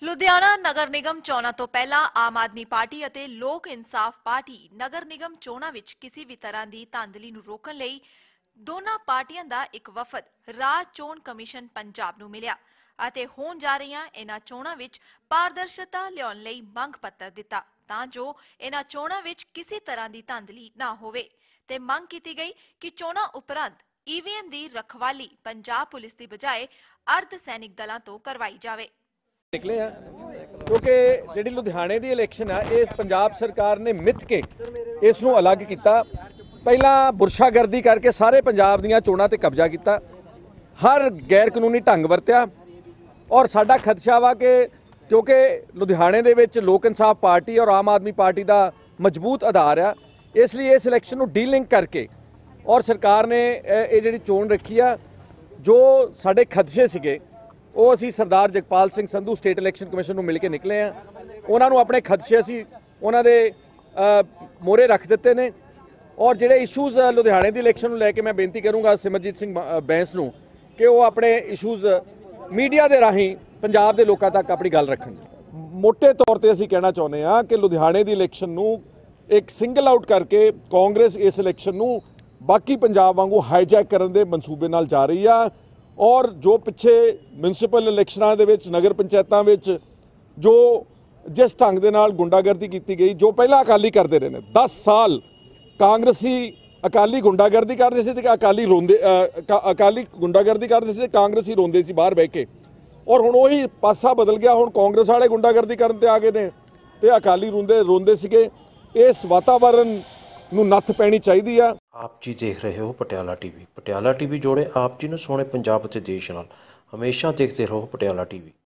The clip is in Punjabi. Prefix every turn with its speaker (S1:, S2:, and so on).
S1: ਲੁਧਿਆਣਾ ਨਗਰ ਨਿਗਮ ਚੋਣਾਂ ਤੋਂ ਪਹਿਲਾਂ ਆਮ ਆਦਮੀ ਪਾਰਟੀ ਅਤੇ ਲੋਕ ਇਨਸਾਫ ਪਾਰਟੀ ਨਗਰ ਨਿਗਮ ਚੋਣਾਂ ਵਿੱਚ ਕਿਸੇ ਵੀ ਤਰ੍ਹਾਂ ਦੀ ਧਾਂਦਲੀ ਨੂੰ ਰੋਕਣ ਲਈ ਦੋਨਾਂ ਪਾਰਟੀਆਂ ਦਾ ਇੱਕ ਵਫਦ ਰਾਜ ਚੋਣ ਕਮਿਸ਼ਨ ਪੰਜਾਬ ਨੂੰ ਮਿਲਿਆ ਅਤੇ ਹੋਣ ਜਾ ਰਹੀਆਂ ਇਹਨਾਂ ਚੋਣਾਂ ਵਿੱਚ ਪਾਰਦਰਸ਼ਤਾ ਲਿਆਉਣ ਲਈ ਮੰਗ ਪੱਤਰ ਦਿੱਤਾ ਤਾਂ ਜੋ ਇਹਨਾਂ ਚੋਣਾਂ ਵਿੱਚ ਕਿਸੇ ਤਰ੍ਹਾਂ ਦੀ ਧਾਂਦਲੀ ਨਾ ਹੋਵੇ ਤੇ ਮੰਗ ਕੀਤੀ ਗਈ ਕਿ ਚੋਣਾਂ ਉਪਰੰਤ ਈਵੀਐਮ ਦੀ ਰਖਵਾਲੀ ਪੰਜਾਬ ਪੁਲਿਸ ਦੀ ਬਜਾਏ ਅਰਧ ਸੈਨਿਕ ਦਲਾਂ ਤੋਂ ਕਰਵਾਈ ਜਾਵੇ।
S2: निकले हैं क्योंकि जी लुधियाने की इलैक्शन है ये पंजाब सरकार ने मिथ के इसनों अलग किया। पहला बुरशागर्दी करके सारे पंजाब दीयां चोणां ते कब्जा किया, हर गैर कानूनी ढंग वरत्या और साडा खदशा वा कि क्योंकि लुधियाने दे विच लोक इंसाफ पार्टी और आम आदमी पार्टी का मजबूत आधार आ, इसलिए इस इलैक्शन नूं डीलिंक करके और सरकार ने ये जिहड़ी चोण रखी आ जो साडे खदशे सीगे ਉਹ ਅਸੀਂ Sardar Jagpal Singh Sandhu state election commission ਨੂੰ ਮਿਲ ਕੇ ਨਿਕਲੇ ਆ। ਉਹਨਾਂ ਨੂੰ ਆਪਣੇ ਖਦਸ਼ੇ ਅਸੀਂ ਉਹਨਾਂ ਦੇ ਮੋਹਰੇ ਰੱਖ ਦਿੱਤੇ ਨੇ ਔਰ ਜਿਹੜੇ ਇਸ਼ੂਜ਼ ਲੁਧਿਆਣੇ ਦੀ ਇਲੈਕਸ਼ਨ ਨੂੰ ਲੈ ਕੇ ਮੈਂ ਬੇਨਤੀ ਕਰੂੰਗਾ ਸਿਮਰਜੀਤ ਸਿੰਘ ਬੈਂਸ ਨੂੰ ਕਿ ਉਹ ਆਪਣੇ ਇਸ਼ੂਜ਼ ਮੀਡੀਆ ਦੇ ਰਾਹੀਂ ਪੰਜਾਬ ਦੇ ਲੋਕਾਂ ਤੱਕ ਆਪਣੀ ਗੱਲ ਰੱਖਣ। ਮੋٹے ਤੌਰ ਤੇ ਅਸੀਂ ਕਹਿਣਾ ਚਾਹੁੰਦੇ ਆ ਕਿ ਲੁਧਿਆਣੇ ਦੀ ਇਲੈਕਸ਼ਨ ਨੂੰ ਇੱਕ ਸਿੰਗਲ ਆਊਟ ਕਰਕੇ ਕਾਂਗਰਸ ਇਸ ਇਲੈਕਸ਼ਨ ਨੂੰ ਬਾਕੀ ਪੰਜਾਬ ਵਾਂਗੂ ਹਾਈਜੈਕ ਕਰਨ ਦੇ ਮਨਸੂਬੇ ਨਾਲ ਜਾ ਰਹੀ ਆ और जो पिछे म्यूनसिपल इलैक्शनां दे विच नगर पंचायतां विच जो जिस ढंग दे नाल गुंडागर्दी की गई जो पहला अकाली करते रहे ने 10 साल कांग्रेसी अकाली गुंडागर्दी करते सी ते अकाली रोंदे अकाली गुंडागर्दी करते सी ते कांग्रेसी रोंदे सी बाहर बह के और हुण उही पासा बदल गया। हुण कांग्रेस वाले गुंडागर्दी करन ते आ गए ने ते अकाली रोंदे सीगे। इस वातावरण ਨੂੰ ਨੱਥ ਪੈਣੀ ਚਾਹੀਦੀ ਆ।
S3: ਆਪ ਜੀ ਦੇਖ ਰਹੇ ਹੋ ਪਟਿਆਲਾ ਟੀਵੀ। ਪਟਿਆਲਾ ਟੀਵੀ ਜੋੜੇ ਆਪ ਜੀ ਨੂੰ ਸੋਹਣੇ ਪੰਜਾਬ ਅਤੇ ਦੇਸ਼ ਨਾਲ। ਹਮੇਸ਼ਾ ਦੇਖਦੇ ਰਹੋ ਪਟਿਆਲਾ ਟੀਵੀ।